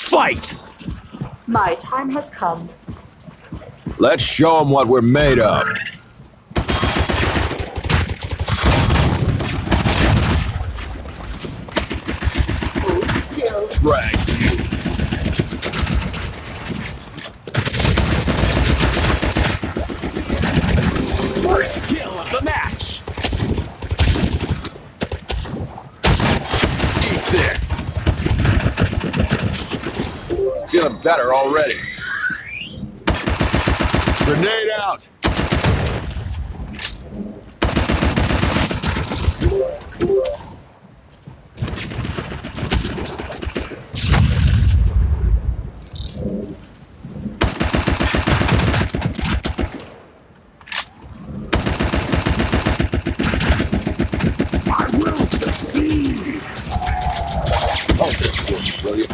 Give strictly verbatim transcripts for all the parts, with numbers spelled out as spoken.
Fight! My time has come. Let's show them what we're made of. Hold still. Right. First kill of the match. Eat this. Feeling better already. Grenade out. I will succeed. Oh, this works brilliant.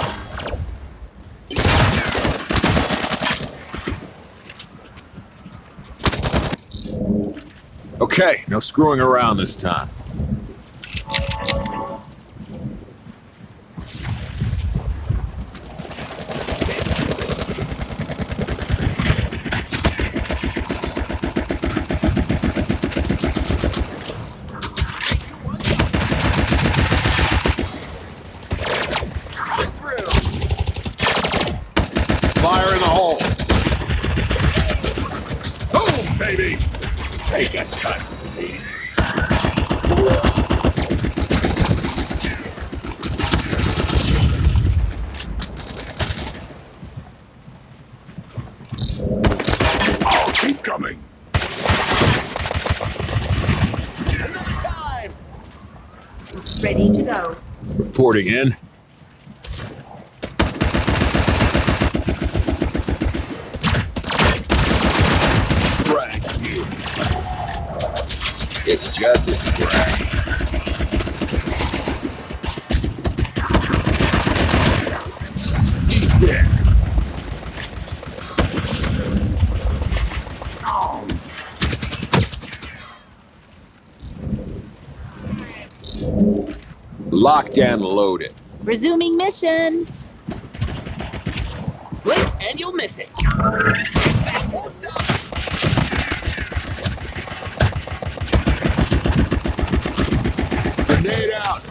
Okay, no screwing around this time. Fire in the hole. Boom, baby. Take a shot. I'll keep coming. Another time. Ready to go. Reporting in. It's just a scratch. Eat this. Oh. Locked and loaded. Resuming mission. Blink and you'll miss it. That won't stop. Grenade out.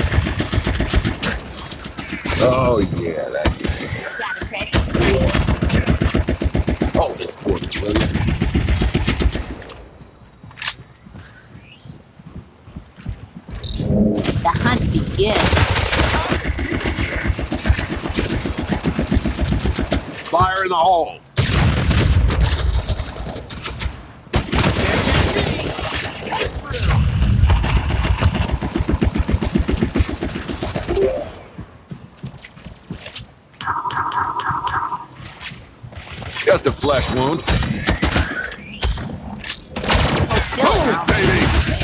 Oh yeah, that's it. Got a credit. Oh, this works brilliant. The hunt begins. Fire in the hole. Just a flesh wound. Oh, baby!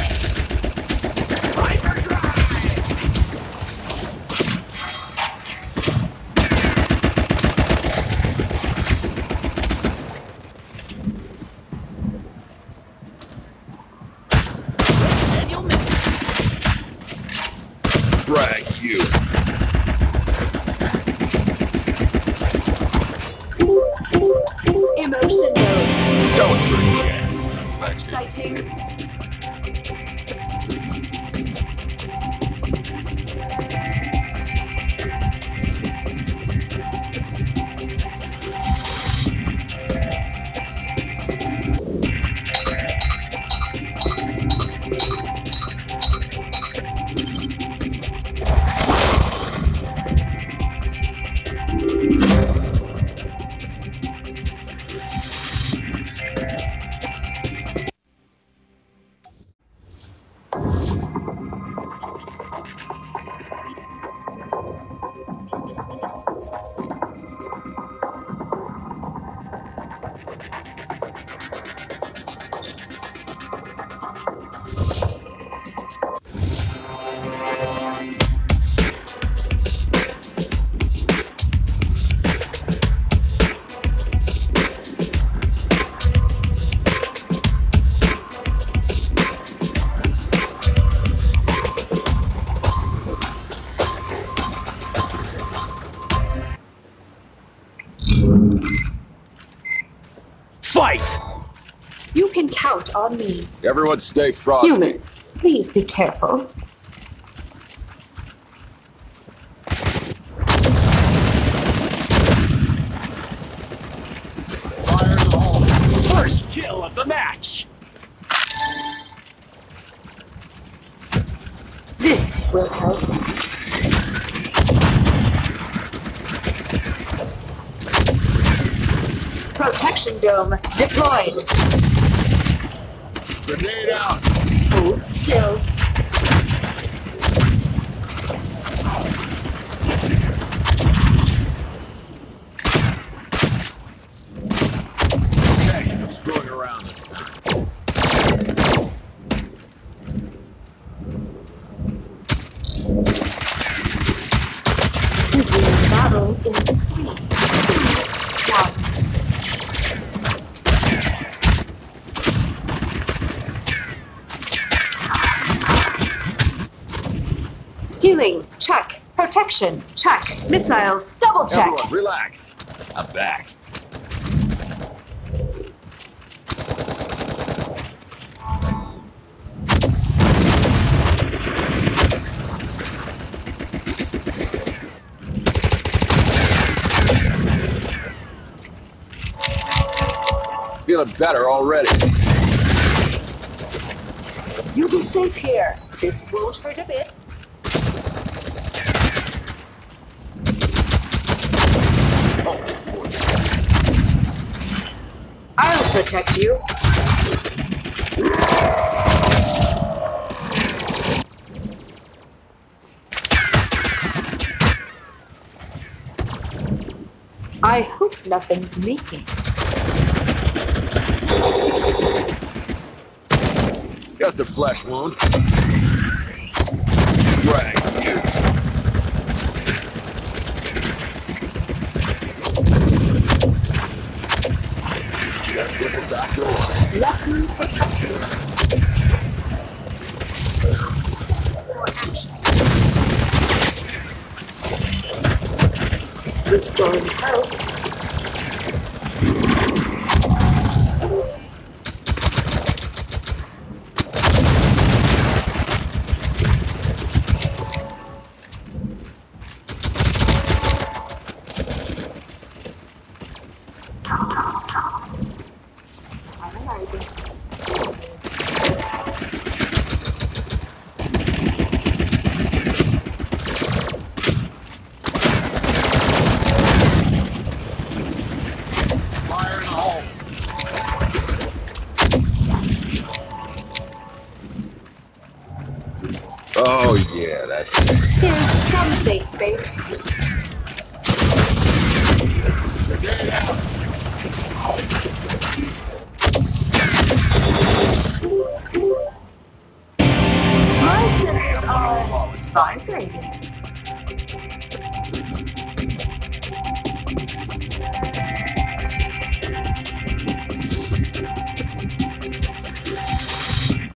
And you'll miss it. Drag you. Emotion mode. Don't forget. Exciting. Fight! You can count on me. Everyone stay frosty. Humans, please be careful. Fire in the hole. First kill of the match! This will help. Protection dome deployed. Grenade out. Hold still. Okay, I'm screwing around this time. Resume battle in three, two, one. Healing, check. Protection, check. Missiles, double check. Everyone, relax. I'm back. Feeling better already. You be safe here. This won't hurt a bit. I'll protect you. I hope nothing's leaking. Just a flesh wound. Right. Just get the back door. Lucky protected. Restoring health. Fire in the hole. Oh yeah, that's it. Here's some safe space. My sensors are vibrating.